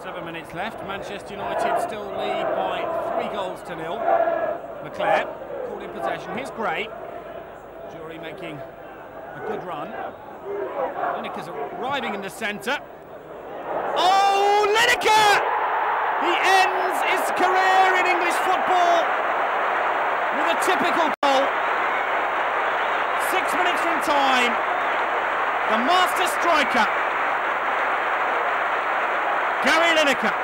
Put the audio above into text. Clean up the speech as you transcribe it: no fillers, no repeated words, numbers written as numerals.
7 minutes left. Manchester United still lead by 3-0. McClare called in possession. Here's Gray. Jury making a good run. Lineker's arriving in the centre. Oh, Lineker! He ends his career in English football with a typical goal. 6 minutes from time. The master striker, Gary Lineker.